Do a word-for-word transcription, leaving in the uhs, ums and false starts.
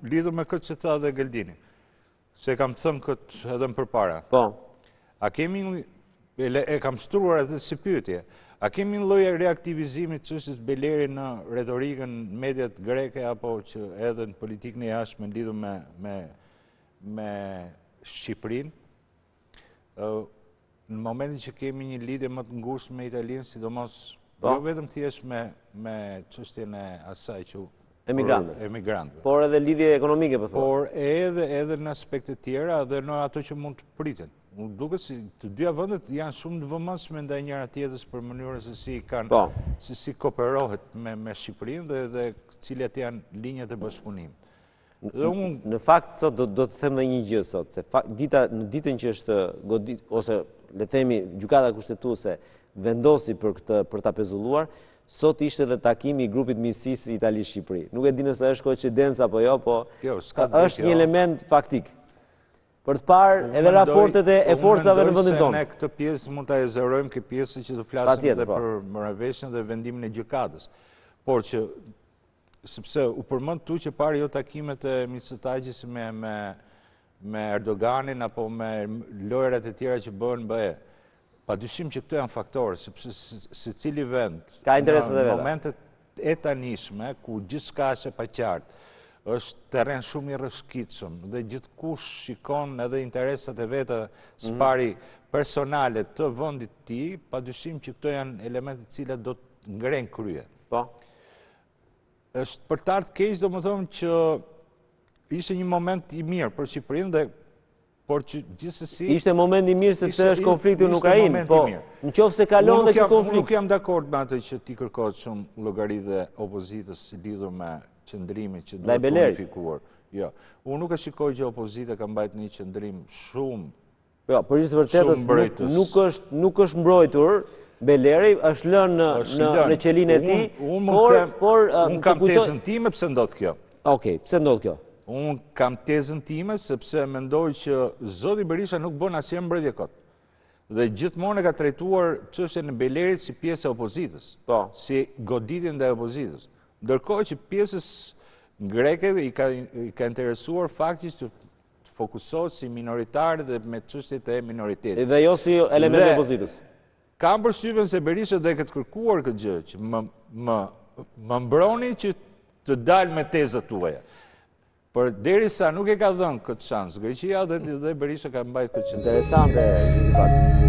lidhur me këtë që tha dhe Geldini, se kam thënë këtë edhe më përpara. Po. A kemi, e kam shtruar edhe si pyetje, a kemi një lloj reaktivizimi të çështjes Beleri në retorikën mediat greke apo që edhe në politikën e jashtme lidhur me me me Shqipërinë? Në momentin që kemi një lidhje më të ngushtë me Italinë, sidomos jo vetëm thjesht me me çështjen e asaj që emigrantëve. Emigrantëve. Por edhe lidhje ekonomike, po thua. Por edhe edhe në aspekte tjera dhe në ato që mund të priten. Unë duket si të dyja vendet janë shumë të vëmendshme ndaj njëra tjetrës për mënyrën se si kanë se si kooperohet me me Shqipërinë dhe dhe cilat janë linjat e bashkëpunimit. Dhe unë në fakt sot do do të them edhe një gjë sot, se fakt, dita në ditën që është godit ose le të themi gjykata kushtetuese vendosi për këtë për ta pezulluar, sot ishte edhe takimi i grupit miqësisë Itali-Shqipëri. Nuk e di nëse është koincidencë apo jo, po jo, është një element faktik. Për të parë edhe raportet e forcave në vendin tonë. Ne këtë pjesë mund ta ezerojmë këtë pjesë që do flasim edhe për marrëveshjen dhe vendimin e gjykatës. Por që sepse u përmend tu që parë jo takimet e Mitsotakis me me me Erdoganin apo me lojrat e tjera që bëhen në B E. Padyshim që këto janë faktorë, sepse secili vend ka interesat e në veta. momentet e tanishme ku gjithçka është e paqartë, është terren shumë i rrezikshëm dhe gjithkush shikon edhe interesat e veta spari personale të vendit të tij, padyshim që këto janë elemente të cilat do të ngrenë krye. Po. Është për të ardhur keq, domethënë që ishte një moment i mirë për Shqipërinë dhe por që gjithsesi ishte moment i mirë sepse është konflikti në Ukrainë, po në qoftë se kalon dhe ky konflikt. Unë nuk jam dakord me atë që ti kërkohet shumë llogari dhe opozitës lidhur me qëndrimit që duhet të unifikuar. Jo, unë nuk e shikoj që opozita ka mbajtur një qëndrim shumë. Jo, për të vërtetës nuk është nuk është mbrojtur. Beleri është lënë në në qelinë e tij, por por unë kam tezën time pse ndodh kjo. Okej, pse ndodh kjo? Unë kam tezën time sepse mendoj që zoti Berisha nuk bën asnjë mbrojtje kot. Dhe gjithmonë e ka trajtuar çështjen e Belerit si pjesë e opozitës, po, si goditje ndaj opozitës. Ndërkohë që pjesës greke i ka i ka interesuar faktikisht të fokusohet si minoritar dhe me çështjet e minoritetit. Dhe jo si element i opozitës. Kam përshtypjen se Berisha do e ketë kërkuar këtë gjë, që më më më mbroni që të dalë me tezat tuaja. Por derisa nuk e ka dhënë këtë shans Greqia dhe dhe Berisha ka mbajtur këtë. Interesante,